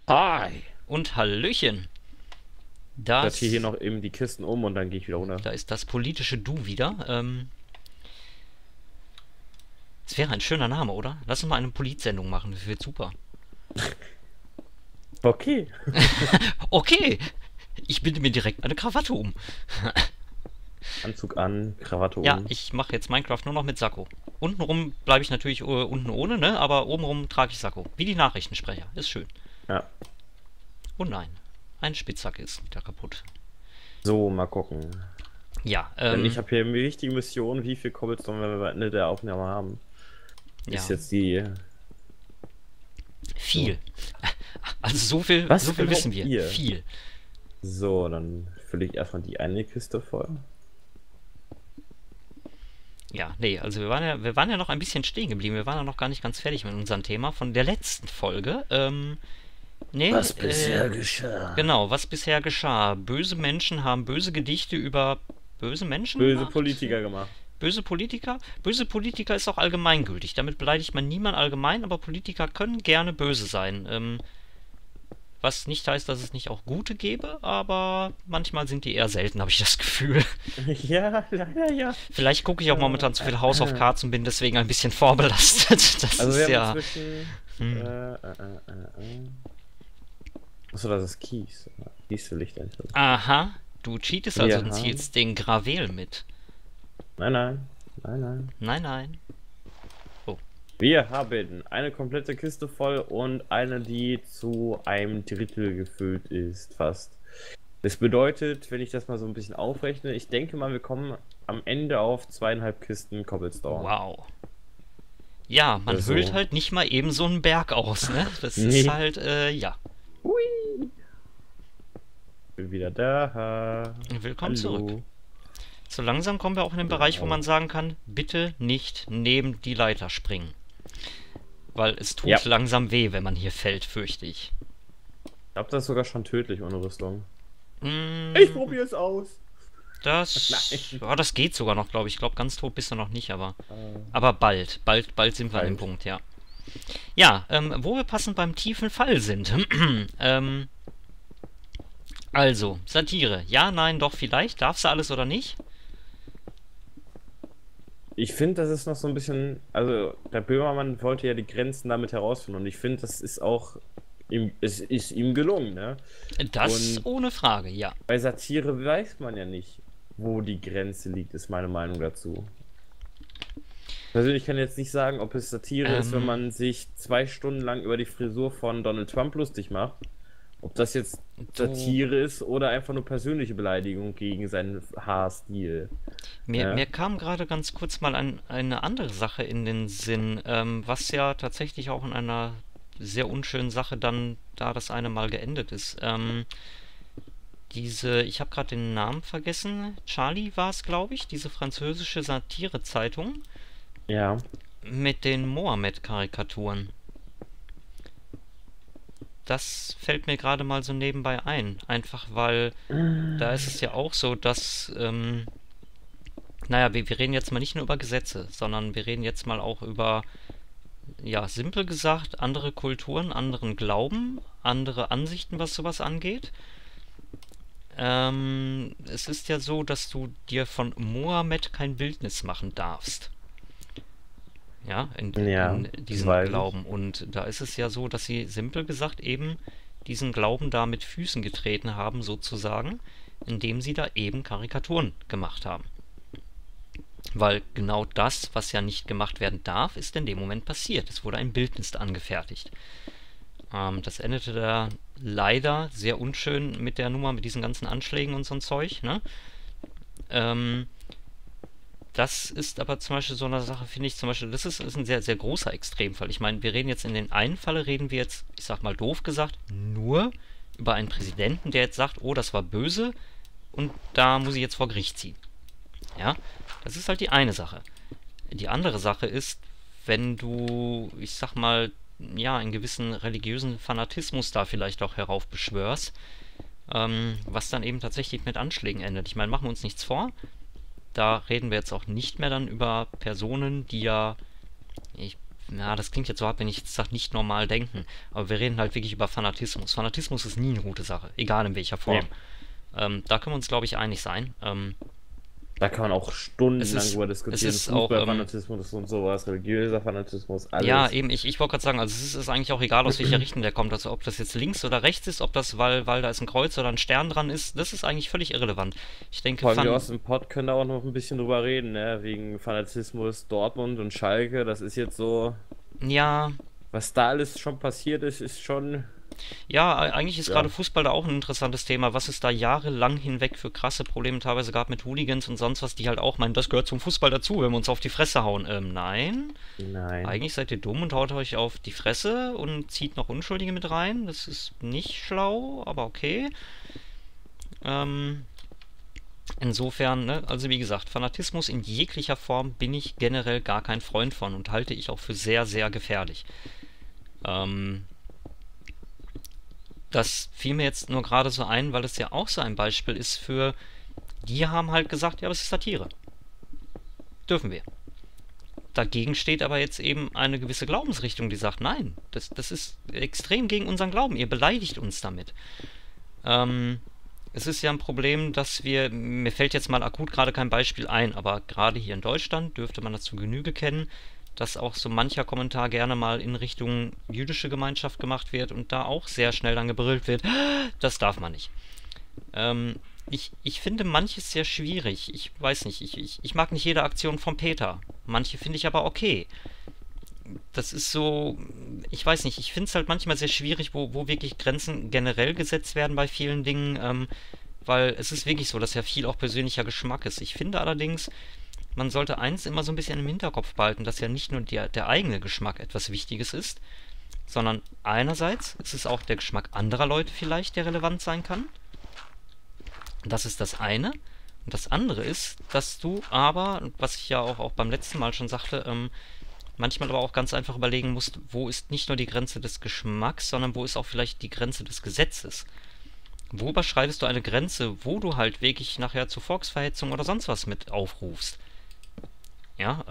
Hi! Und Hallöchen. Ich sortiere hier Das, noch eben die Kisten um und dann gehe ich wieder runter. da ist das politische Du wieder. Es wäre ein schöner Name, oder? Lass uns mal eine Politsendung machen, das wird super. Okay. Okay, ich binde mir direkt eine Krawatte um. Anzug an, Krawatte Ja, um. ich mache jetzt Minecraft nur noch mit Sakko. Untenrum bleibe ich natürlich unten ohne, ne? Aber obenrum trage ich Sakko. Wie die Nachrichtensprecher. Ist schön. Ja. Oh nein, eine Spitzhacke ist wieder kaputt. So, mal gucken. Ja, Denn ich habe hier eine wichtige Mission, wie viel Cobblestone wir am Ende der Aufnahme haben. ja, Ist jetzt die. So. viel. Also so Was viel wissen glaubt wir. ihr? Viel. So, dann fülle ich erstmal die eine Kiste voll. Ja, nee, also wir waren ja noch ein bisschen stehen geblieben. Wir waren ja noch gar nicht ganz fertig mit unserem Thema von der letzten Folge. Nee, Was bisher geschah. genau, was bisher geschah. Böse Menschen haben böse Gedichte über böse Menschen Böse gemacht. Politiker gemacht. Böse Politiker? Böse Politiker ist auch allgemeingültig. Damit beleidigt man niemand allgemein, aber Politiker können gerne böse sein. Was nicht heißt, dass es nicht auch gute gäbe, aber manchmal sind die eher selten, habe ich das Gefühl. Ja, leider ja. Vielleicht gucke ich auch momentan zu viel House of Cards und bin deswegen ein bisschen vorbelastet. Das Also wir ist haben ja. inzwischen. Hm. Achso, das ist Kies. Kies will ich nicht. Aha, du cheatest also Wir und haben. ziehst den Gravel mit. Nein, nein. Nein, nein. Nein, nein. Oh, Wir haben eine komplette Kiste voll und eine, die zu einem Drittel gefüllt ist, fast. Das bedeutet, wenn ich das mal so ein bisschen aufrechne, ich denke mal, wir kommen am Ende auf 2,5 Kisten Cobblestone. wow. Ja, man hüllt Also, halt nicht mal eben so einen Berg aus, ne? Das ist nee. halt, ja. Hui. Bin wieder da. Willkommen zurück. Hallo. So langsam kommen wir auch in den Bereich, wo man sagen kann, bitte nicht neben die Leiter springen. Weil es Ja, tut langsam weh, wenn man hier fällt, fürchte ich. ich glaube, das ist sogar schon tödlich ohne Rüstung. Ich Mm, probiere es aus. das, Nein. oh, das geht sogar noch, glaube ich. Ich glaube, ganz tot bist du noch nicht, aber, Äh, aber bald. Bald sind wir an dem halt. Punkt, ja. Ja, wo wir passend beim tiefen Fall sind. Also, Satire. Ja, nein, doch, vielleicht. Darfst du alles oder nicht? Ich finde, das ist noch so ein bisschen, also der Böhmermann wollte ja die Grenzen damit herausfinden und ich finde, das ist auch, es ist ihm gelungen, ne? Das Und ohne Frage, ja. bei Satire weiß man ja nicht, wo die Grenze liegt, ist meine Meinung dazu. Persönlich kann ich jetzt nicht sagen, ob es Satire ist, wenn Ähm, man sich 2 Stunden lang über die Frisur von Donald Trump lustig macht. Ob das jetzt du, Satire ist oder einfach nur persönliche Beleidigung gegen seinen Haarstil. mir Ne? kam gerade ganz kurz mal eine andere Sache in den Sinn, was ja tatsächlich auch in einer sehr unschönen Sache dann da das eine Mal geendet ist. Ich habe gerade den Namen vergessen, Charlie war es, glaube ich, diese französische Satirezeitung Ja. mit den Mohammed-Karikaturen. Das fällt mir gerade mal so nebenbei ein. Einfach weil da ist es ja auch so, dass, naja, wir reden jetzt mal nicht nur über Gesetze, sondern wir reden jetzt mal auch über, ja, simpel gesagt, andere Kulturen, anderen Glauben, andere Ansichten, was sowas angeht. Es ist ja so, dass du dir von Mohammed kein Bildnis machen darfst. Ja, Ja, in das diesem weiß ich. Glauben. Und da ist es ja so, dass sie simpel gesagt eben diesen Glauben da mit Füßen getreten haben, sozusagen, indem sie da eben Karikaturen gemacht haben. Weil genau das, was ja nicht gemacht werden darf, ist in dem Moment passiert. Es wurde ein Bildnis angefertigt. Das endete da leider sehr unschön mit der Nummer, mit diesen ganzen Anschlägen und so ein Zeug, ne? Ähm, Das ist aber zum Beispiel so eine Sache, finde ich zum Beispiel, ist ein sehr, sehr großer Extremfall. Ich meine, wir reden jetzt in den einen Falle, reden wir jetzt, ich sag mal doof gesagt, nur über einen Präsidenten, der jetzt sagt, oh, das war böse und da muss ich jetzt vor Gericht ziehen. Ja, das ist halt die eine Sache. Die andere Sache ist, wenn du, ich sag mal, ja, einen gewissen religiösen Fanatismus da vielleicht auch heraufbeschwörst, was dann eben tatsächlich mit Anschlägen endet. Ich meine, machen wir uns nichts vor, da reden wir jetzt auch nicht mehr dann über Personen, die ja, ich ja, das klingt jetzt so hart, wenn ich jetzt sage, nicht normal denken, aber wir reden halt wirklich über Fanatismus. Fanatismus ist nie eine gute Sache, egal in welcher Nee. Form. Da können wir uns, glaube ich, einig sein. Da kann man auch stundenlang drüber Es diskutieren. ist auch, Fußballfanatismus und sowas, religiöser Fanatismus, ja, alles. eben, ich wollte gerade sagen, also es ist eigentlich auch egal, aus welcher Richtung der kommt, also ob das jetzt links oder rechts ist, ob das, weil da ist ein Kreuz oder ein Stern dran ist, das ist eigentlich völlig irrelevant. Ich denke, Vor allem wir aus dem Pod können da auch noch ein bisschen drüber reden, ne? Wegen Fanatismus Dortmund und Schalke. Das ist jetzt so, ja, was da alles schon passiert ist, ist schon, ja, eigentlich ist gerade ja, Fußball da auch ein interessantes Thema, was es da jahrelang hinweg für krasse Probleme teilweise gab mit Hooligans und sonst was, die halt auch meinen, das gehört zum Fußball dazu, wenn wir uns auf die Fresse hauen. Nein, nein. eigentlich seid ihr dumm und haut euch auf die Fresse und zieht noch Unschuldige mit rein. Das ist nicht schlau, aber okay. Ähm, insofern, ne, also wie gesagt, Fanatismus in jeglicher Form bin ich generell gar kein Freund von und halte ich auch für sehr, sehr gefährlich. Ähm, Das fiel mir jetzt nur gerade so ein, weil es ja auch so ein Beispiel ist für, die haben halt gesagt, ja, aber es ist Satire. Dürfen wir. Dagegen steht aber jetzt eben eine gewisse Glaubensrichtung, die sagt, nein, das ist extrem gegen unseren Glauben, ihr beleidigt uns damit. Ähm, Es ist ja ein Problem, dass mir fällt jetzt mal akut gerade kein Beispiel ein, aber gerade hier in Deutschland dürfte man das zu Genüge kennen, dass auch so mancher Kommentar gerne mal in Richtung jüdische Gemeinschaft gemacht wird und da auch sehr schnell dann gebrüllt wird, das darf man nicht. Ähm, ich finde manches sehr schwierig. Ich weiß nicht, ich mag nicht jede Aktion von Peter. Manche finde ich aber okay. Das ist so, ich weiß nicht, ich finde es halt manchmal sehr schwierig, wo wirklich Grenzen generell gesetzt werden bei vielen Dingen, weil es ist wirklich so, dass ja viel auch persönlicher Geschmack ist. Ich finde allerdings, man sollte eins immer so ein bisschen im Hinterkopf behalten, dass ja nicht nur der eigene Geschmack etwas Wichtiges ist, sondern einerseits ist es auch der Geschmack anderer Leute vielleicht, der relevant sein kann. Das ist das eine. Und das andere ist, dass du aber, was ich ja auch beim letzten Mal schon sagte, manchmal aber auch ganz einfach überlegen musst, wo ist nicht nur die Grenze des Geschmacks, sondern wo ist auch vielleicht die Grenze des Gesetzes. Wo überschreitest du eine Grenze, wo du halt wirklich nachher zu Volksverhetzung oder sonst was mit aufrufst? Ja,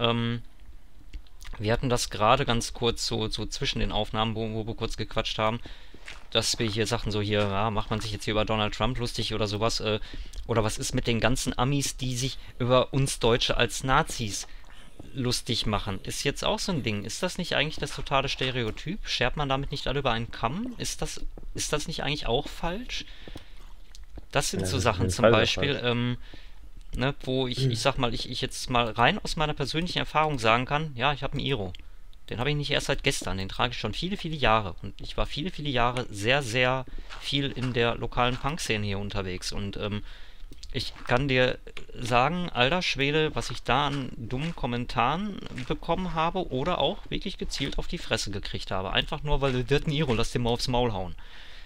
wir hatten das gerade ganz kurz so zwischen den Aufnahmen, wo wir kurz gequatscht haben, dass wir hier Sachen so hier, ja, macht man sich jetzt hier über Donald Trump lustig oder sowas, oder was ist mit den ganzen Amis, die sich über uns Deutsche als Nazis lustig machen? Ist jetzt auch so ein Ding. Ist das nicht eigentlich das totale Stereotyp? Schert man damit nicht alle über einen Kamm? Ist das nicht eigentlich auch falsch? Das sind Ja, so das ist auf Sachen jeden zum Fall der Beispiel, Fall. ne, wo ich sag mal, ich jetzt mal rein aus meiner persönlichen Erfahrung sagen kann, ja, ich habe einen Iro. Den habe ich nicht erst seit gestern, den trage ich schon viele, viele Jahre. Und ich war viele, viele Jahre sehr, sehr viel in der lokalen Punk-Szene hier unterwegs. Und ich kann dir sagen, alter Schwede, was ich da an dummen Kommentaren bekommen habe oder auch wirklich gezielt auf die Fresse gekriegt habe. Einfach nur, weil du wird ein Iro, lass den mal aufs Maul hauen.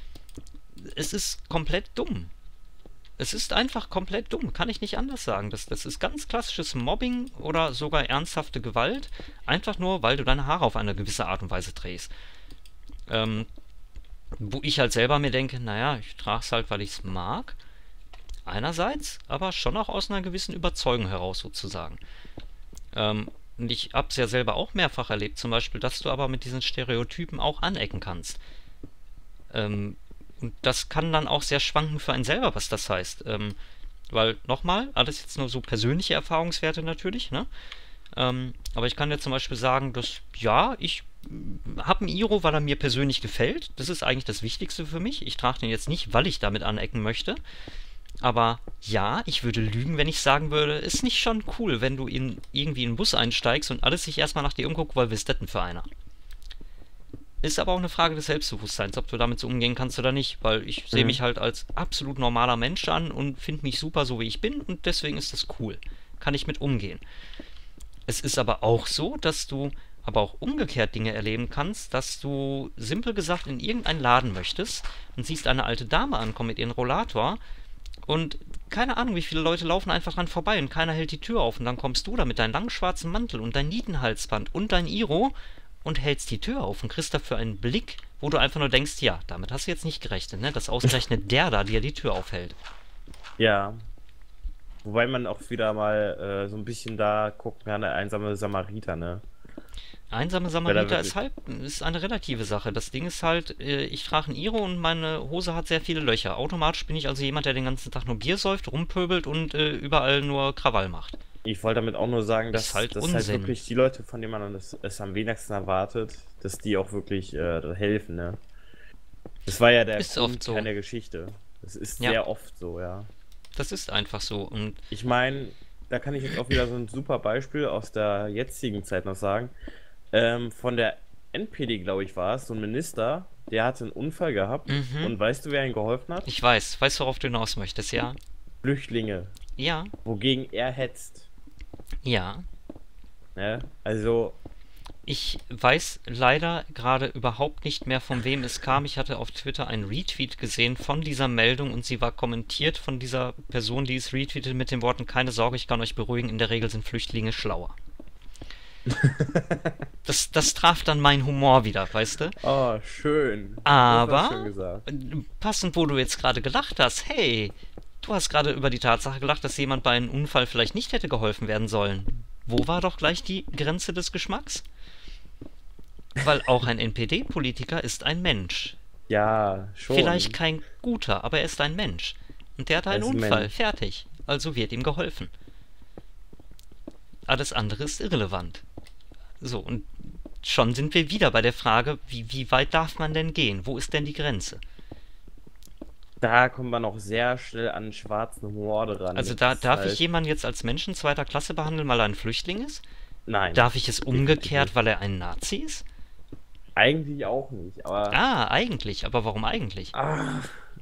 Es ist komplett dumm. Es ist einfach komplett dumm, kann ich nicht anders sagen. Das ist ganz klassisches Mobbing oder sogar ernsthafte Gewalt, einfach nur, weil du deine Haare auf eine gewisse Art und Weise drehst. Ähm, Wo ich halt selber mir denke, naja, ich trage es halt, weil ich es mag. Einerseits, aber schon auch aus einer gewissen Überzeugung heraus sozusagen. Und ich habe es ja selber auch mehrfach erlebt, zum Beispiel, dass du aber mit diesen Stereotypen auch anecken kannst. Ähm, und das kann dann auch sehr schwanken für einen selber, was das heißt. Weil, nochmal, alles jetzt nur so persönliche Erfahrungswerte natürlich, ne? Aber ich kann dir zum Beispiel sagen, dass, ja, ich habe einen Iro, weil er mir persönlich gefällt. Das ist eigentlich das Wichtigste für mich. Ich trage den jetzt nicht, weil ich damit anecken möchte. Aber ja, ich würde lügen, wenn ich sagen würde, ist nicht schon cool, wenn du irgendwie in einen Bus einsteigst und alles sich erstmal nach dir umguckt, weil was ist das denn für einer? Ist aber auch eine Frage des Selbstbewusstseins, ob du damit so umgehen kannst oder nicht, weil ich sehe mich Mhm. halt als absolut normaler Mensch an und finde mich super so, wie ich bin und deswegen ist das cool. Kann ich mit umgehen. Es ist aber auch so, dass du aber auch umgekehrt Dinge erleben kannst, dass du simpel gesagt in irgendeinen Laden möchtest und siehst eine alte Dame ankommen mit ihrem Rollator und keine Ahnung, wie viele Leute laufen einfach dran vorbei und keiner hält die Tür auf und dann kommst du da mit deinem langen schwarzen Mantel und dein Nietenhalsband und dein Iro und hältst die Tür auf und kriegst dafür einen Blick, wo du einfach nur denkst, ja, damit hast du jetzt nicht gerechnet, ne? Dass ausgerechnet der da dir die Tür aufhält. Ja. Wobei man auch wieder mal so ein bisschen da guckt, ja, der einsame Samariter, ne? Einsame Wer da Samariter wirklich. ist eine relative Sache. Das Ding ist halt, ich trage ein Iro und meine Hose hat sehr viele Löcher. Automatisch bin ich also jemand, der den ganzen Tag nur Bier säuft, rumpöbelt und überall nur Krawall macht. Ich wollte damit auch nur sagen, Ist dass halt das halt Unsinn. wirklich die Leute, von denen man es am wenigsten erwartet, dass die auch wirklich helfen, ne? Das war ja der Ist oft Grundkern so. der Geschichte. Das ist Ja, sehr oft so, ja. das ist einfach so. Und Ich meine, da kann ich jetzt auch wieder so ein super Beispiel aus der jetzigen Zeit noch sagen. Von der NPD, glaube ich, war es, so ein Minister, der hatte einen Unfall gehabt mhm, und weißt du, wer ihm geholfen hat? ich weiß, worauf du hinaus möchtest, ja? Flüchtlinge, Ja, wogegen er hetzt. ja. Ne? Also, Ich weiß leider gerade überhaupt nicht mehr, von wem es kam. Ich hatte auf Twitter einen Retweet gesehen von dieser Meldung und sie war kommentiert von dieser Person, die es retweetet mit den Worten: Keine Sorge, ich kann euch beruhigen, in der Regel sind Flüchtlinge schlauer. Das traf dann meinen Humor wieder, weißt du? oh, schön. Das war schön Aber, gesagt. passend, wo du jetzt gerade gelacht hast, hey, du hast gerade über die Tatsache gelacht, dass jemand bei einem Unfall vielleicht nicht hätte geholfen werden sollen. Wo war doch gleich die Grenze des Geschmacks? Weil auch ein NPD-Politiker ist ein Mensch. Ja, Vielleicht schon. kein guter, aber er ist ein Mensch. Und der hatte Er einen ist ein Unfall, Mensch. fertig. Also wird ihm geholfen. Alles andere ist irrelevant. So, und schon sind wir wieder bei der Frage, wie weit darf man denn gehen? Wo ist denn die Grenze? Da kommt man auch sehr schnell an den schwarzen Humor dran. Also Das da ist darf ich halt. jemanden jetzt als Menschen zweiter Klasse behandeln, weil er ein Flüchtling ist? Nein, Darf ich es definitiv umgekehrt, nicht. weil er ein Nazi ist? Eigentlich auch nicht, aber. Ah, eigentlich. Aber warum eigentlich? Ah,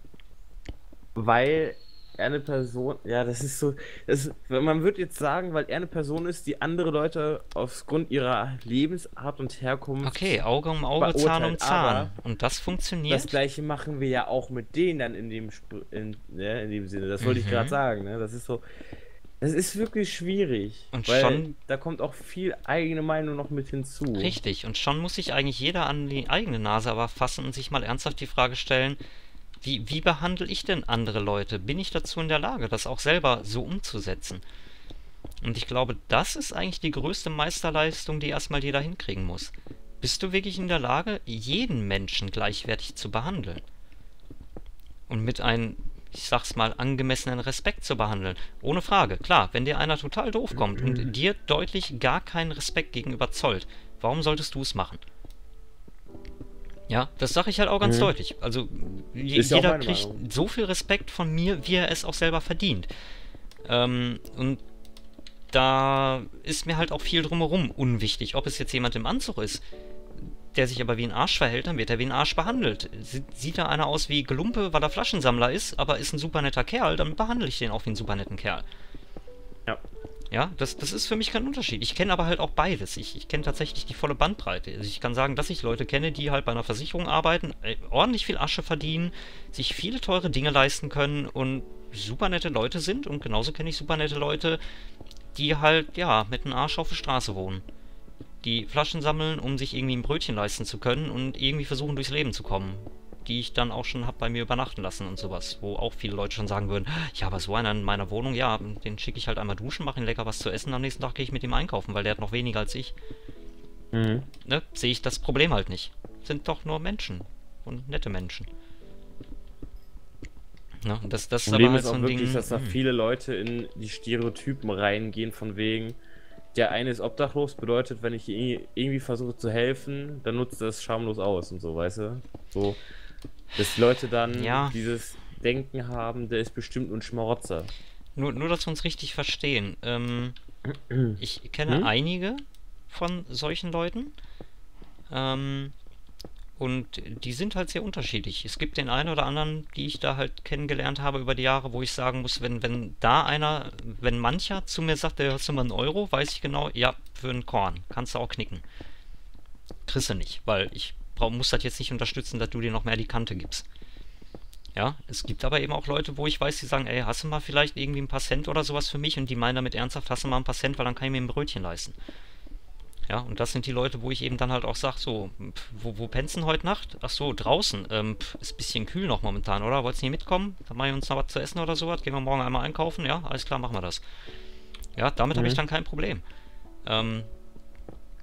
weil er eine Person. Ja, das ist so. Man würde jetzt sagen, weil er eine Person ist, die andere Leute aufgrund ihrer Lebensart und Okay, Herkunft Auge um Auge, Zahn um verurteilt. Zahn. Aber Und das das funktioniert? Gleiche machen wir ja auch mit denen dann in dem Sinne. Das wollte ich gerade Mhm. sagen, ne? Das ist so. Es ist wirklich schwierig, Und weil schon da kommt auch viel eigene Meinung noch mit hinzu. richtig. Und schon muss sich eigentlich jeder an die eigene Nase aber fassen und sich mal ernsthaft die Frage stellen, wie behandle ich denn andere Leute? Bin ich dazu in der Lage, das auch selber so umzusetzen? Und ich glaube, das ist eigentlich die größte Meisterleistung, die erstmal jeder hinkriegen muss. Bist du wirklich in der Lage, jeden Menschen gleichwertig zu behandeln? Und mit einem, ich sag's mal, angemessenen Respekt zu behandeln? Ohne Frage, klar, wenn dir einer total doof kommt und dir deutlich gar keinen Respekt gegenüber zollt, warum solltest du es machen? Ja, das sage ich halt auch ganz Mhm. deutlich. Also Ist ja auch jeder meine kriegt Meinung. so viel Respekt von mir, wie er es auch selber verdient. Und da ist mir halt auch viel drumherum unwichtig. Ob es jetzt jemand im Anzug ist, der sich aber wie ein Arsch verhält, dann wird er wie ein Arsch behandelt. Sieht da einer aus wie Gelumpe, weil er Flaschensammler ist, aber ist ein super netter Kerl, dann behandle ich den auch wie einen super netten Kerl. Ja. Ja, das ist für mich kein Unterschied. Ich kenne aber halt auch beides. Ich kenne tatsächlich die volle Bandbreite. Also ich kann sagen, dass ich Leute kenne, die halt bei einer Versicherung arbeiten, ordentlich viel Asche verdienen, sich viele teure Dinge leisten können und super nette Leute sind. Und genauso kenne ich super nette Leute, die halt, ja, mit einem Arsch auf der Straße wohnen. Die Flaschen sammeln, um sich irgendwie ein Brötchen leisten zu können und irgendwie versuchen, durchs Leben zu kommen. Die ich dann auch schon hab bei mir übernachten lassen und sowas. Wo auch viele Leute schon sagen würden, ja, aber so einer in meiner Wohnung, ja, den schicke ich halt einmal duschen, mache ihm lecker was zu essen, am nächsten Tag gehe ich mit ihm einkaufen, weil der hat noch weniger als ich. Mhm. Ne? Sehe ich das Problem halt nicht. Sind doch nur Menschen. Und nette Menschen. Ne? Und das ist aber Problem halt ist so auch ein wirklich, Ding. dass da viele Leute in die Stereotypen reingehen, von wegen, der eine ist obdachlos, bedeutet, wenn ich irgendwie versuche zu helfen, dann nutzt er es schamlos aus und so, weißt du? So, dass die Leute dann Ja, dieses Denken haben, der ist bestimmt nur ein Schmarotzer. nur dass wir uns richtig verstehen. Ich kenne Hm? einige von solchen Leuten. Ähm, Und die sind halt sehr unterschiedlich. Es gibt den einen oder anderen, die ich da halt kennengelernt habe über die Jahre, wo ich sagen muss, wenn mancher zu mir sagt, der hast du mal einen Euro, weiß ich genau, ja, für ein Korn. Kannst du auch knicken. Kriegst du nicht, weil muss das jetzt nicht unterstützen, dass du dir noch mehr die Kante gibst. Ja, es gibt aber eben auch Leute, wo ich weiß, die sagen, ey, hast du mal vielleicht irgendwie ein paar Cent oder sowas für mich? Und die meinen damit ernsthaft, hast du mal ein paar Cent, weil dann kann ich mir ein Brötchen leisten. Ja, und das sind die Leute, wo ich eben dann halt auch sag, so, wo pennst du denn heute Nacht? Ach so, draußen. Ist ein bisschen kühl noch momentan, oder? Wolltest du nicht mitkommen? Dann machen wir uns noch was zu essen oder sowas. Gehen wir morgen einmal einkaufen? Ja, alles klar, machen wir das. Ja, damit habe ich Mhm. dann kein Problem. Ähm,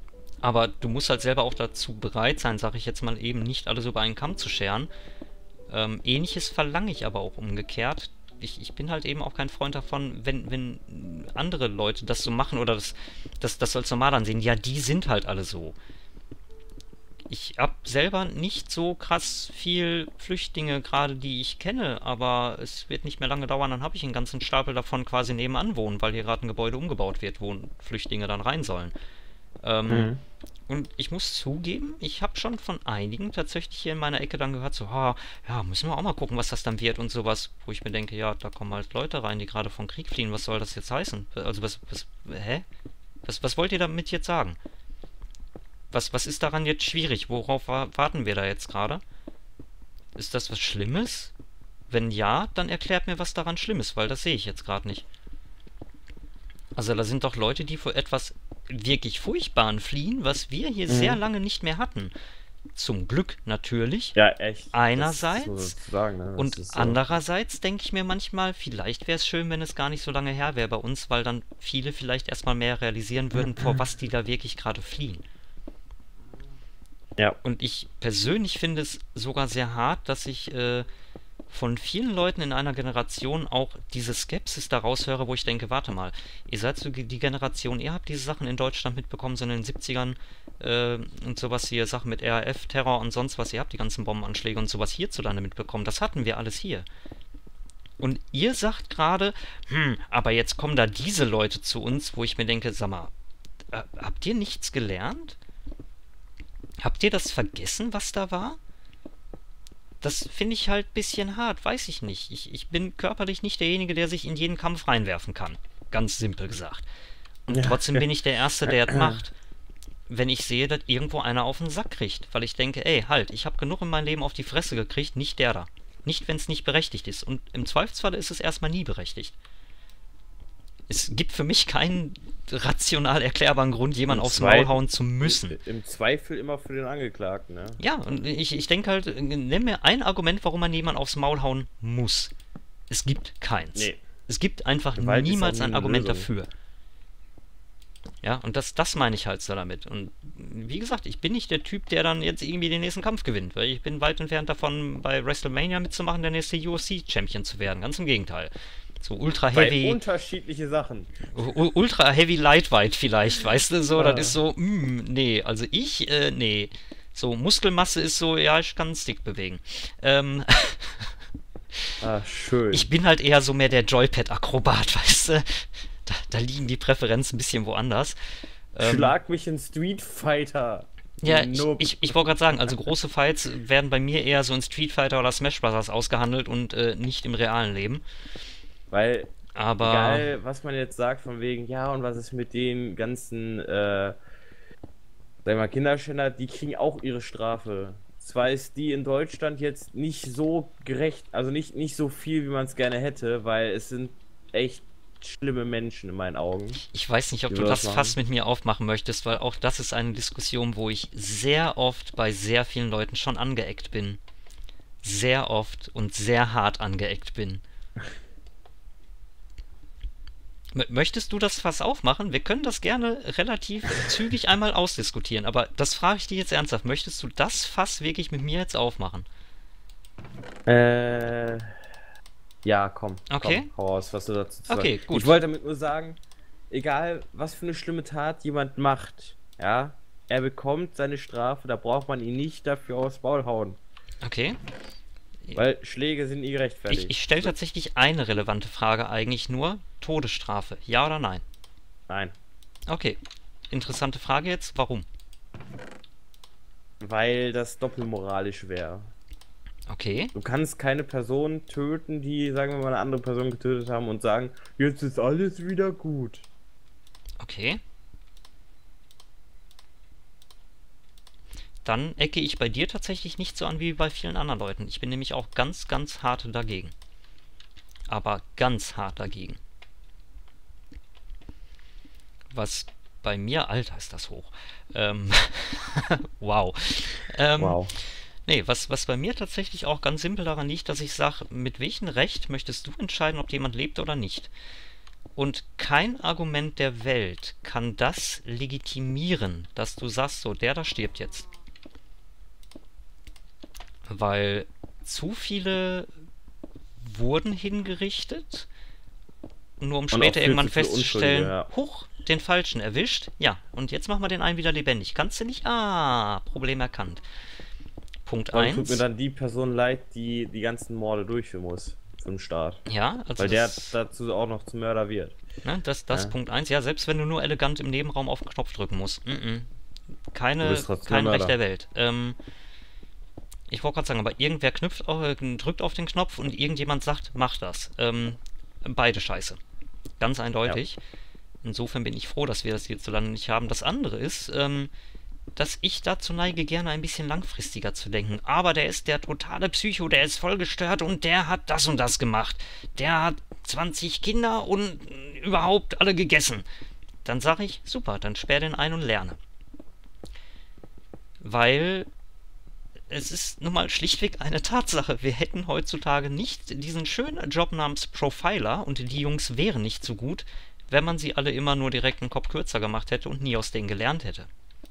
Aber du musst halt selber auch dazu bereit sein, sage ich jetzt mal eben, nicht alles über einen Kamm zu scheren. Ähnliches verlange ich aber auch umgekehrt. Ich bin halt eben auch kein Freund davon, wenn andere Leute das so machen oder das als normal ansehen. Ja, die sind halt alle so. Ich habe selber nicht so krass viel Flüchtlinge gerade, die ich kenne, aber es wird nicht mehr lange dauern, dann habe ich einen ganzen Stapel davon quasi nebenan wohnen, weil hier gerade ein Gebäude umgebaut wird, wo Flüchtlinge dann rein sollen. Ähm, Mhm. und ich muss zugeben, ich habe schon von einigen tatsächlich hier in meiner Ecke dann gehört, so, ah, ja, müssen wir auch mal gucken, was das dann wird und sowas, wo ich mir denke, ja, da kommen halt Leute rein, die gerade vom Krieg fliehen, was soll das jetzt heißen? Also hä? Was wollt ihr damit jetzt sagen? Was ist daran jetzt schwierig? Worauf warten wir da jetzt gerade? Ist das was Schlimmes? Wenn ja, dann erklärt mir, was daran schlimm ist, weil das sehe ich jetzt gerade nicht. Also da sind doch Leute, die vor etwas wirklich Furchtbaren fliehen, was wir hier sehr lange nicht mehr hatten. Zum Glück natürlich. Ja, echt. Einerseits. Das ist so zu sagen, ne? Das Und ist so. andererseits denke ich mir manchmal, vielleicht wäre es schön, wenn es gar nicht so lange her wäre bei uns, weil dann viele vielleicht erstmal mehr realisieren würden, vor was die da wirklich gerade fliehen. Ja. Und ich persönlich finde es sogar sehr hart, dass ich von vielen Leuten in einer Generation auch diese Skepsis daraus höre, wo ich denke, warte mal, ihr seid so die Generation, ihr habt diese Sachen in Deutschland mitbekommen, so in den 70ern und sowas hier, Sachen mit RAF, Terror und sonst was, ihr habt die ganzen Bombenanschläge und sowas hierzulande mitbekommen, das hatten wir alles hier. Und ihr sagt gerade, aber jetzt kommen da diese Leute zu uns, wo ich mir denke, sag mal, habt ihr nichts gelernt? Habt ihr das vergessen, was da war? Das finde ich halt ein bisschen hart, weiß ich nicht. Ich bin körperlich nicht derjenige, der sich in jeden Kampf reinwerfen kann. Ganz simpel gesagt. Und trotzdem bin ich der Erste, der es macht, wenn ich sehe, dass irgendwo einer auf den Sack kriegt. Weil ich denke, ey, halt, ich habe genug in meinem Leben auf die Fresse gekriegt, nicht der da. Nicht, wenn es nicht berechtigt ist. Und im Zweifelsfall ist es erstmal nie berechtigt. Es gibt für mich keinen rational erklärbaren Grund, jemanden aufs Maul hauen zu müssen. Im Zweifel immer für den Angeklagten, ne? Ja, und ich denke halt, nenn mir ein Argument, warum man jemanden aufs Maul hauen muss. Es gibt keins. Nee. Es gibt einfach Gewalt ist niemals auch nie ein eine Argument Lösung. dafür. Ja, und das meine ich halt so damit. Und wie gesagt, ich bin nicht der Typ, der dann jetzt irgendwie den nächsten Kampf gewinnt, weil ich bin weit entfernt davon, bei WrestleMania mitzumachen, der nächste UFC-Champion zu werden. Ganz im Gegenteil. So ultra heavy. Bei unterschiedliche Sachen. Ultra heavy lightweight vielleicht, weißt du, so, das ist so, nee, also nee. So, Muskelmasse ist so, ja, ich kann einen Stick bewegen. Schön. Ich bin halt eher so mehr der Joypad-Akrobat, weißt du? Da liegen die Präferenzen ein bisschen woanders. Schlag mich in Street Fighter. Ja, ich wollte gerade sagen, also große Fights werden bei mir eher so in Street Fighter oder Smash Bros. Ausgehandelt und nicht im realen Leben. Weil, aber egal, was man jetzt sagt, von wegen, ja, und was ist mit den ganzen, sag ich mal, Kinderschänder, die kriegen auch ihre Strafe. Zwar ist die in Deutschland jetzt nicht so gerecht, also nicht so viel, wie man es gerne hätte, weil es sind echt schlimme Menschen in meinen Augen. Ich weiß nicht, ob du das fast mit mir aufmachen möchtest, weil auch das ist eine Diskussion, wo ich sehr oft bei sehr vielen Leuten schon angeeckt bin. Sehr oft und sehr hart angeeckt bin. Möchtest du das Fass aufmachen? Wir können das gerne relativ zügig einmal ausdiskutieren, aber das frage ich dich jetzt ernsthaft. Möchtest du das Fass wirklich mit mir jetzt aufmachen? Ja, komm. Okay. Komm, hau raus, was du dazu sagst. Okay, gut. Ich wollte damit nur sagen, egal was für eine schlimme Tat jemand macht, ja, er bekommt seine Strafe, da braucht man ihn nicht dafür aufs Maul hauen. Okay. Weil Schläge sind nie gerechtfertigt. Ich stelle tatsächlich eine relevante Frage eigentlich nur. Todesstrafe, ja oder nein? Nein. Okay. Interessante Frage jetzt. Warum? Weil das doppelmoralisch wäre. Okay. Du kannst keine Person töten, die, sagen wir mal, eine andere Person getötet haben und sagen, jetzt ist alles wieder gut. Okay. Dann ecke ich bei dir tatsächlich nicht so an wie bei vielen anderen Leuten. Ich bin nämlich auch ganz, ganz hart dagegen. Aber ganz hart dagegen. Was bei mir, Alter, ist das hoch. Wow. Wow. Nee, was bei mir tatsächlich auch ganz simpel daran liegt, dass ich sage, mit welchem Recht möchtest du entscheiden, ob jemand lebt oder nicht? Und kein Argument der Welt kann das legitimieren, dass du sagst, so, der da stirbt jetzt. Weil zu viele wurden hingerichtet, nur um Und später auch irgendwann viel zu viele festzustellen, Unschuldige, ja. huch, den Falschen erwischt. Ja, und jetzt machen wir den einen wieder lebendig. Kannst du nicht? Ah, Problem erkannt. Punkt Vor allem tut mir 1. dann die Person leid, die die ganzen Morde durchführen muss zum Start. Ja, also Weil der das, dazu auch noch zum Mörder wird. ne, das Ja. Punkt 1. Ja, selbst wenn du nur elegant im Nebenraum auf den Knopf drücken musst. Du Keine, bist trotzdem kein ein Recht der Mörder. Welt. Ich wollte gerade sagen, aber irgendwer drückt auf den Knopf und irgendjemand sagt, mach das. Beide scheiße. Ganz Ja. eindeutig. Insofern bin ich froh, dass wir das hierzulande nicht haben. Das andere ist, dass ich dazu neige, gerne ein bisschen langfristiger zu denken. Aber der ist der totale Psycho, der ist voll gestört und der hat das und das gemacht. Der hat 20 Kinder und überhaupt alle gegessen. Dann sage ich, super, dann sperr den ein und lerne. Weil es ist nun mal schlichtweg eine Tatsache. Wir hätten heutzutage nicht diesen schönen Job namens Profiler und die Jungs wären nicht so gut, wenn man sie alle immer nur direkt einen Kopf kürzer gemacht hätte und nie aus denen gelernt hätte.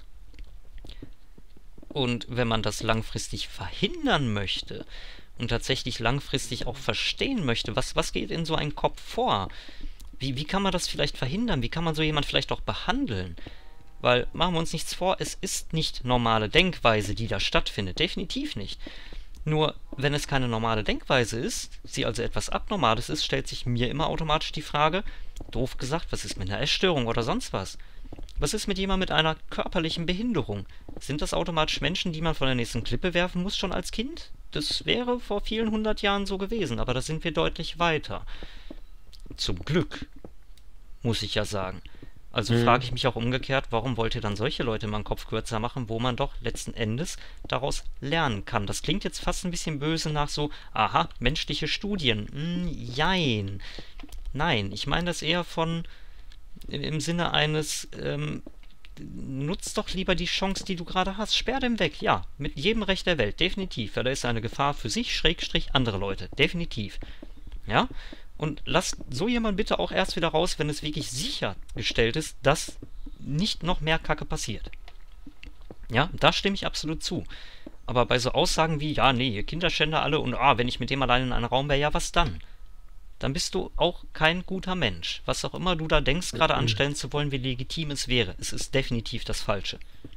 Und wenn man das langfristig verhindern möchte und tatsächlich langfristig auch verstehen möchte, was geht in so einem Kopf vor? Wie kann man das vielleicht verhindern? Wie kann man so jemand vielleicht auch behandeln? Weil, machen wir uns nichts vor, es ist nicht normale Denkweise, die da stattfindet. Definitiv nicht. Nur, wenn es keine normale Denkweise ist, sie also etwas Abnormales ist, stellt sich mir immer automatisch die Frage, doof gesagt, was ist mit einer Essstörung oder sonst was? Was ist mit jemandem mit einer körperlichen Behinderung? Sind das automatisch Menschen, die man von der nächsten Klippe werfen muss, schon als Kind? Das wäre vor vielen 100 Jahren so gewesen, aber da sind wir deutlich weiter. Zum Glück, muss ich ja sagen. Also frage ich mich auch umgekehrt, warum wollt ihr dann solche Leute mal einen Kopf kürzer machen, wo man doch letzten Endes daraus lernen kann. Das klingt jetzt fast ein bisschen böse nach so, aha, menschliche Studien. Jein. Nein, ich meine das eher von im Sinne eines, nutzt doch lieber die Chance, die du gerade hast. Sperr den weg, ja, mit jedem Recht der Welt, definitiv. Weil da ist eine Gefahr für sich, Schrägstrich, andere Leute, definitiv. Ja? Und lasst so jemand bitte auch erst wieder raus, wenn es wirklich sichergestellt ist, dass nicht noch mehr Kacke passiert. Ja, da stimme ich absolut zu. Aber bei so Aussagen wie, ja, nee, ihr Kinderschänder alle und wenn ich mit dem allein in einem Raum wäre, ja, was dann? Dann bist du auch kein guter Mensch. Was auch immer du da denkst, gerade anstellen zu wollen, wie legitim es wäre. Es ist definitiv das Falsche.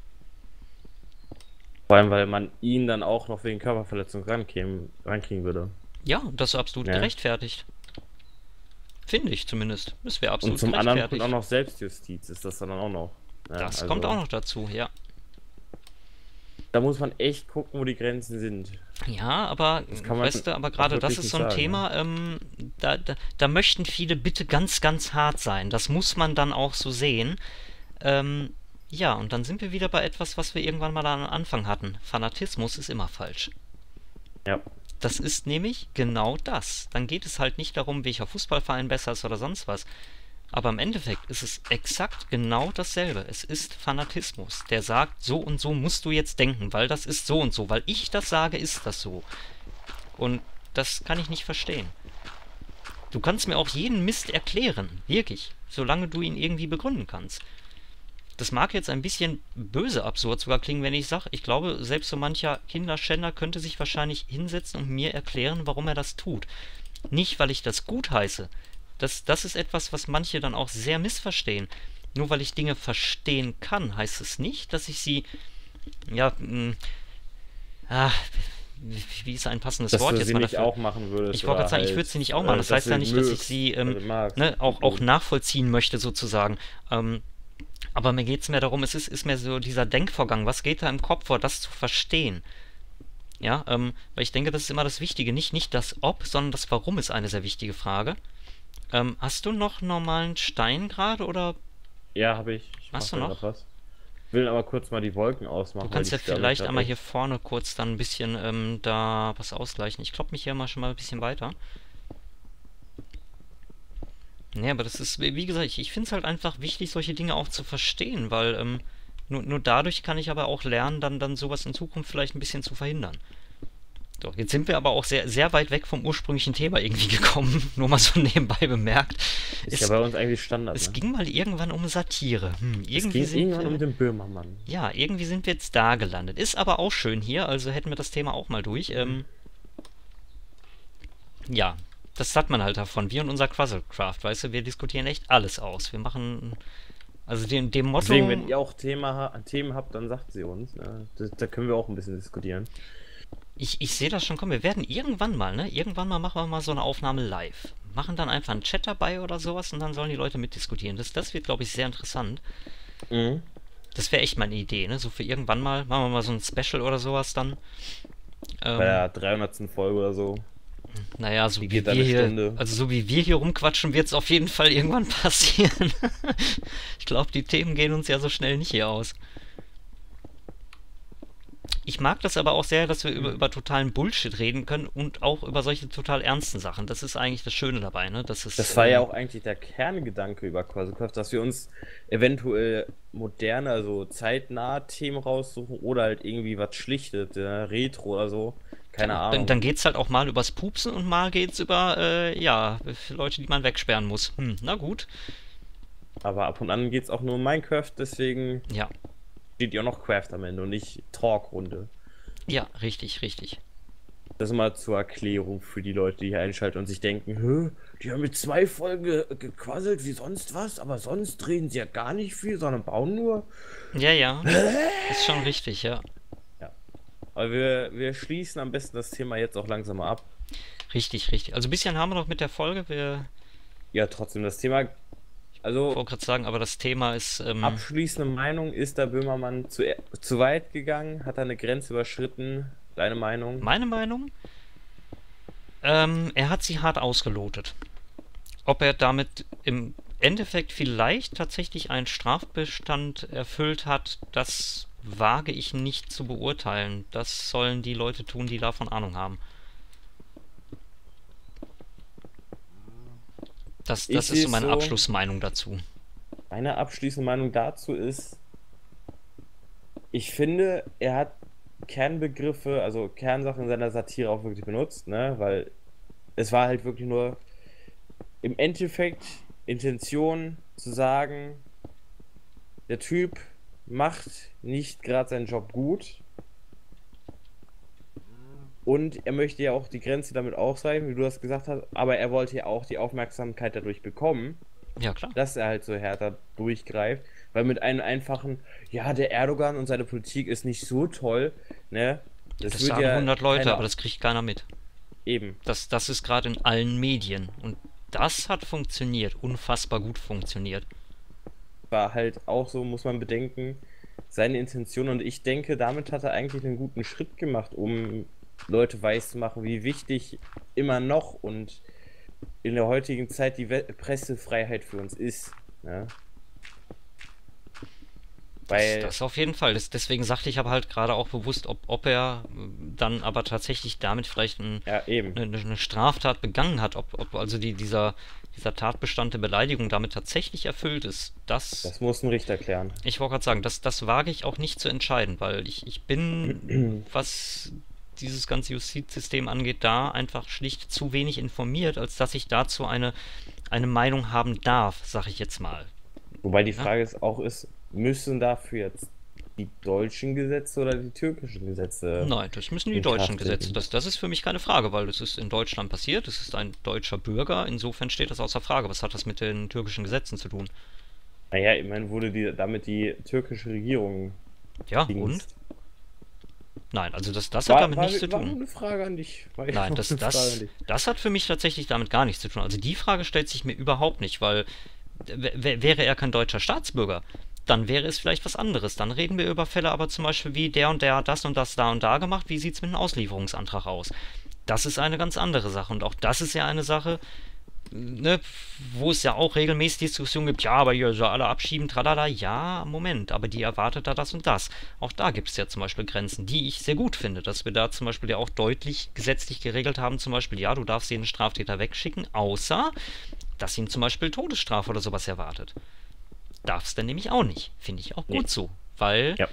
Vor allem, weil man ihn dann auch noch wegen Körperverletzung rankriegen würde. Ja, das ist absolut Ja. gerechtfertigt. Finde ich zumindest. Das wäre absolut Und zum anderen gerechtfertigt. kommt auch noch Selbstjustiz, ist das dann auch noch. Ja, Das also, kommt auch noch dazu, ja. Da muss man echt gucken, wo die Grenzen sind. Ja, aber kann man weißt du, aber auch gerade das wirklich ist so ein nicht sagen, Thema, da möchten viele bitte ganz, ganz hart sein. Das muss man dann auch so sehen. Ja, und dann sind wir wieder bei etwas, was wir irgendwann mal am Anfang hatten. Fanatismus ist immer falsch. Ja. Das ist nämlich genau das. Dann geht es halt nicht darum, welcher Fußballverein besser ist oder sonst was. Aber im Endeffekt ist es exakt genau dasselbe. Es ist Fanatismus, der sagt, so und so musst du jetzt denken, weil das ist so und so. Weil ich das sage, ist das so. Und das kann ich nicht verstehen. Du kannst mir auch jeden Mist erklären, wirklich, solange du ihn irgendwie begründen kannst. Das mag jetzt ein bisschen böse absurd sogar klingen, wenn ich sage, ich glaube, selbst so mancher Kinderschänder könnte sich wahrscheinlich hinsetzen und mir erklären, warum er das tut. Nicht, weil ich das gut heiße. Das ist etwas, was manche dann auch sehr missverstehen. Nur weil ich Dinge verstehen kann, heißt es nicht, dass ich sie, ja, wie ist ein passendes Dass Wort du jetzt sie mal nicht dafür? auch machen würdest. Ich wollte gerade oder sagen, ich halt, würde sie nicht auch machen. Das heißt ja nicht, dass ich sie magst. auch nachvollziehen möchte, sozusagen. Aber mir geht es mehr darum, es ist mehr so dieser Denkvorgang. Was geht da im Kopf vor, das zu verstehen? Ja, weil ich denke, das ist immer das Wichtige. Nicht das Ob, sondern das Warum ist eine sehr wichtige Frage. Hast du noch einen normalen Stein gerade oder Ja, habe ich. Ich Hast mach du da noch? grad was. Will aber kurz mal die Wolken ausmachen. du kannst weil ja die stören mich vielleicht grad einmal echt. hier vorne kurz dann ein bisschen da was ausgleichen. Ich klopp mich hier mal schon mal ein bisschen weiter. Nee, aber das ist, wie gesagt, ich finde es halt einfach wichtig, solche Dinge auch zu verstehen, weil nur dadurch kann ich aber auch lernen, dann sowas in Zukunft vielleicht ein bisschen zu verhindern. Doch, jetzt sind wir aber auch sehr, sehr weit weg vom ursprünglichen Thema irgendwie gekommen. Nur mal so nebenbei bemerkt. Ist ja bei uns eigentlich Standard, Es ne? ging mal irgendwann um Satire. Es ging irgendwann um den Böhmermann. Ja, irgendwie sind wir jetzt da gelandet. Ist aber auch schön hier, also hätten wir das Thema auch mal durch. Ja, das hat man halt davon. Wir und unser Quazzlecraft, weißt du, wir diskutieren echt alles aus. Wir machen, also dem Motto... Deswegen, wenn ihr auch Themen habt, dann sagt sie uns. Ne? Da können wir auch ein bisschen diskutieren. Ich sehe das schon kommen. Wir werden irgendwann mal, ne? Irgendwann mal machen wir mal so eine Aufnahme live. Machen dann einfach einen Chat dabei oder sowas und dann sollen die Leute mitdiskutieren. Das wird, glaube ich, sehr interessant. Mhm. Das wäre echt mal eine Idee, ne? So für irgendwann mal. Machen wir mal so ein Special oder sowas dann. Bei der 300. Folge oder so. Naja, so Die wie geht wir eine hier, Stunde. also so wie wir hier rumquatschen, wird es auf jeden Fall irgendwann passieren. Ich glaube, die Themen gehen uns ja so schnell nicht hier aus. Ich mag das aber auch sehr, dass wir über totalen Bullshit reden können und auch über solche total ernsten Sachen. Das ist eigentlich das Schöne dabei, ne? Das war ja auch eigentlich der Kerngedanke über Quazzlecraft, dass wir uns eventuell moderne, also zeitnahe Themen raussuchen oder halt irgendwie was Schlichtes, ja, Retro oder so. Keine Ahnung. Dann geht's halt auch mal übers Pupsen und mal geht's über, ja, Leute, die man wegsperren muss. Na gut. Aber ab und an geht es auch nur um Minecraft, deswegen Ja. steht ja auch noch Craft am Ende und nicht Talkrunde. Ja, richtig, richtig. Das mal zur Erklärung für die Leute, die hier einschalten und sich denken, hä, die haben mit 2 Folgen gequasselt wie sonst was, aber sonst reden sie ja gar nicht viel, sondern bauen nur. Ja, ja. Ist schon richtig, ja. Ja. Aber wir schließen am besten das Thema jetzt auch langsam mal ab. Richtig, richtig. Also ein bisschen haben wir noch mit der Folge. Wir Ja, trotzdem das Thema. Also, wollte gerade sagen, aber das Thema ist, abschließende Meinung, ist der Böhmermann zu weit gegangen? Hat er eine Grenze überschritten? Deine Meinung? meine Meinung. Er hat sie hart ausgelotet. Ob er damit im Endeffekt vielleicht tatsächlich einen Strafbestand erfüllt hat, das wage ich nicht zu beurteilen. Das sollen die Leute tun, die davon Ahnung haben. Das Ich ist so seh's meine so. Abschlussmeinung dazu. Meine abschließende Meinung dazu ist, ich finde, er hat Kernbegriffe, also Kernsachen in seiner Satire auch wirklich benutzt, ne? Weil es war halt wirklich nur im Endeffekt Intention zu sagen, der Typ macht nicht gerade seinen Job gut und er möchte ja auch die Grenze damit ausreichen, wie du das gesagt hast, aber er wollte ja auch die Aufmerksamkeit dadurch bekommen, Ja, klar. dass er halt so härter durchgreift, weil mit einem einfachen, ja, der Erdogan und seine Politik ist nicht so toll, ne? Das wird sagen ja 100 Leute, keiner- aber das kriegt keiner mit. eben. Das ist gerade in allen Medien. Und das hat funktioniert. Unfassbar gut funktioniert. War halt auch so, muss man bedenken, seine Intention und ich denke, damit hat er eigentlich einen guten Schritt gemacht, um Leute weiszumachen, wie wichtig immer noch und in der heutigen Zeit die Pressefreiheit für uns ist. Ne? Weil, Das auf jeden Fall. Deswegen sagte ich aber halt gerade auch bewusst, ob er dann aber tatsächlich damit vielleicht ja, eben. eine Straftat begangen hat, ob also dieser Tatbestand der Beleidigung damit tatsächlich erfüllt ist. Das muss ein Richter klären. Ich wollte gerade sagen, das wage ich auch nicht zu entscheiden, weil ich bin, was dieses ganze Justizsystem angeht, da einfach schlicht zu wenig informiert, als dass ich dazu eine Meinung haben darf, sag ich jetzt mal. Wobei die Ja. Frage ist, müssen dafür jetzt die deutschen Gesetze oder die türkischen Gesetze? Nein, das müssen die in deutschen Kraft Gesetze. treten? Das ist für mich keine Frage, weil das ist in Deutschland passiert, es ist ein deutscher Bürger, insofern steht das außer Frage. Was hat das mit den türkischen Gesetzen zu tun? Naja, ich meine, wurde damit die türkische Regierung Ja, und? Dienst. Nein, also das hat damit nichts zu War nur tun. eine Frage an dich. War Nein, nur eine Frage an dich. das hat für mich tatsächlich damit gar nichts zu tun. Also die Frage stellt sich mir überhaupt nicht, weil wäre er kein deutscher Staatsbürger, dann wäre es vielleicht was anderes. Dann reden wir über Fälle aber zum Beispiel wie der und der hat das und das da und da gemacht. Wie sieht es mit einem Auslieferungsantrag aus? Das ist eine ganz andere Sache. Und auch das ist ja eine Sache, ne, wo es ja auch regelmäßig Diskussionen gibt, ja, aber hier soll alle abschieben, tralala, ja, Moment, aber die erwartet da das und das. Auch da gibt es ja zum Beispiel Grenzen, die ich sehr gut finde, dass wir da zum Beispiel ja auch deutlich gesetzlich geregelt haben, zum Beispiel, ja, du darfst jeden Straftäter wegschicken, außer, dass ihn zum Beispiel Todesstrafe oder sowas erwartet. Darfst dann nämlich auch nicht. Finde ich auch gut Nee. so, weil Ja.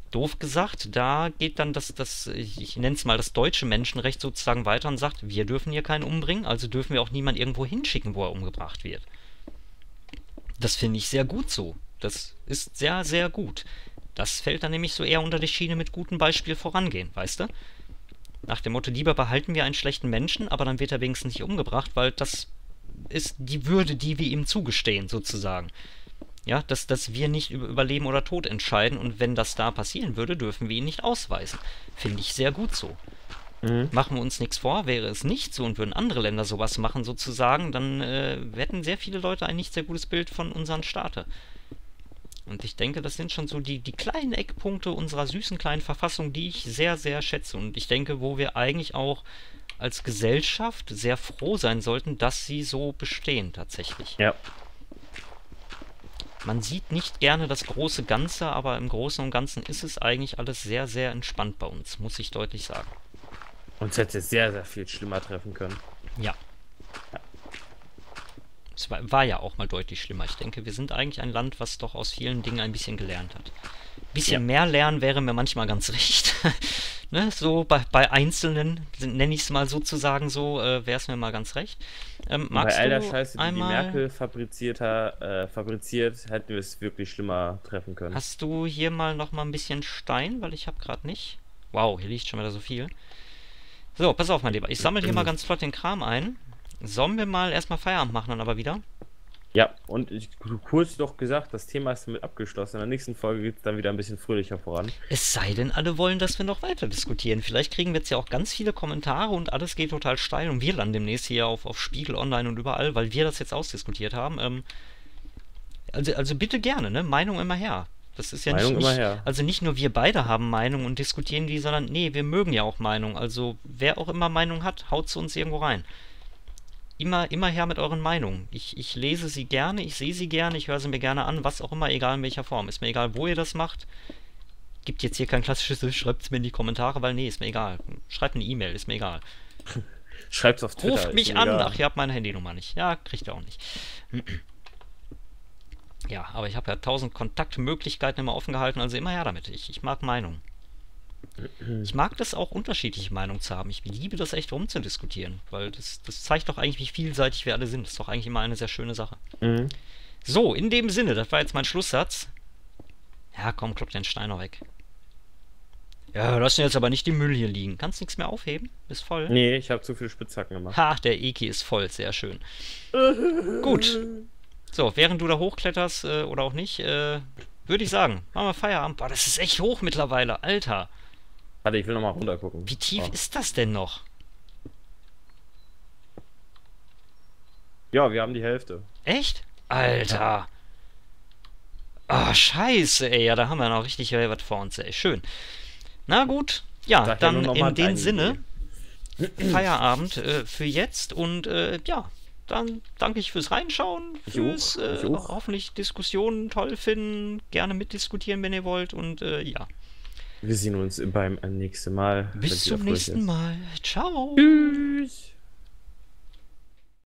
Doof gesagt, da geht dann ich nenne es mal das deutsche Menschenrecht sozusagen weiter und sagt, wir dürfen hier keinen umbringen, also dürfen wir auch niemanden irgendwo hinschicken, wo er umgebracht wird. Das finde ich sehr gut so. Das ist sehr, sehr gut. Das fällt dann nämlich so eher unter die Schiene mit gutem Beispiel vorangehen, weißt du? Nach dem Motto, lieber behalten wir einen schlechten Menschen, aber dann wird er wenigstens nicht umgebracht, weil das ist die Würde, die wir ihm zugestehen, sozusagen. Ja, dass wir nicht über Leben oder Tod entscheiden und wenn das da passieren würde, dürfen wir ihn nicht ausweisen. Finde ich sehr gut so. Machen wir uns nichts vor, wäre es nicht so und würden andere Länder sowas machen sozusagen, dann hätten sehr viele Leute ein nicht sehr gutes Bild von unseren Staate. Und ich denke, das sind schon so die kleinen Eckpunkte unserer süßen kleinen Verfassung, die ich sehr, sehr schätze. Und ich denke, wo wir eigentlich auch als Gesellschaft sehr froh sein sollten, dass sie so bestehen tatsächlich. Ja. Man sieht nicht gerne das große Ganze, aber im Großen und Ganzen ist es eigentlich alles sehr, sehr entspannt bei uns, muss ich deutlich sagen. Uns hätte es sehr, sehr viel schlimmer treffen können. Ja. Es war ja auch mal deutlich schlimmer. Ich denke, wir sind eigentlich ein Land, was doch aus vielen Dingen ein bisschen gelernt hat. Ein bisschen mehr lernen wäre mir manchmal ganz recht. Ne, so bei Einzelnen, nenne ich es mal sozusagen so, wäre es mir mal ganz recht. Bei all der du Scheiße, die einmal, Merkel fabriziert, hätten wir es wirklich schlimmer treffen können. hast du hier mal noch mal ein bisschen Stein, weil ich habe gerade nicht. Wow, hier liegt schon wieder so viel. So, pass auf, mein Lieber. Ich sammle hier mal ganz flott den Kram ein. Sollen wir mal erstmal Feierabend machen dann aber wieder? Ja, und kurz doch gesagt, das Thema ist damit abgeschlossen. In der nächsten Folge geht es dann wieder ein bisschen fröhlicher voran. Es sei denn, alle wollen, dass wir noch weiter diskutieren. Vielleicht kriegen wir jetzt ja auch ganz viele Kommentare und alles geht total steil und wir landen demnächst hier auf Spiegel Online und überall, weil wir das jetzt ausdiskutiert haben. Also bitte gerne, ne? Meinung immer her. Das ist ja Meinung nicht, immer her. also nicht nur wir beide haben Meinung und diskutieren die, sondern nee, wir mögen ja auch Meinung. Also wer auch immer Meinung hat, haut zu uns irgendwo rein. Immer her mit euren Meinungen. Ich lese sie gerne, ich sehe sie gerne, ich höre sie mir gerne an, was auch immer, egal in welcher Form. Ist mir egal, wo ihr das macht. Gibt jetzt hier kein klassisches, schreibt es mir in die Kommentare, weil nee, ist mir egal. Schreibt eine E-Mail, ist mir egal. Schreibt's auf Twitter. Ruft mich an! Ach, ihr habt meine Handynummer nicht. Ja, kriegt ihr auch nicht. Ja, aber ich habe ja 1000 Kontaktmöglichkeiten immer offen gehalten, also immer her damit. Ich mag Meinungen. Ich mag das auch, unterschiedliche Meinungen zu haben. Ich liebe das echt rumzudiskutieren, weil das zeigt doch eigentlich, wie vielseitig wir alle sind. Das ist doch eigentlich immer eine sehr schöne Sache. So, in dem Sinne, das war jetzt mein Schlusssatz. Ja, komm, klopp den Stein noch weg. Ja, lass jetzt aber nicht den Müll hier liegen. Kannst nichts mehr aufheben? Ist voll. Nee, ich habe zu viele Spitzhacken gemacht. Ha, der Eki ist voll, sehr schön. Gut. So, während du da hochkletterst, oder auch nicht, würde ich sagen, machen wir Feierabend. Boah, das ist echt hoch mittlerweile, Alter. Warte, ich will nochmal runter gucken. Wie tief ist das denn noch? Ja, wir haben die Hälfte. Echt? Alter. Ah, scheiße, ey. Ja, da haben wir noch richtig was vor uns, ey. Schön. Na gut. Ja, Daher dann nur noch mal in dem eine Sinne, Feierabend für jetzt. Und ja, dann danke ich fürs Reinschauen, fürs Ich auch. hoffentlich Diskussionen toll finden. Gerne mitdiskutieren, wenn ihr wollt. Und ja. Wir sehen uns beim nächsten Mal. Bis zum nächsten Mal. Ciao. Tschüss.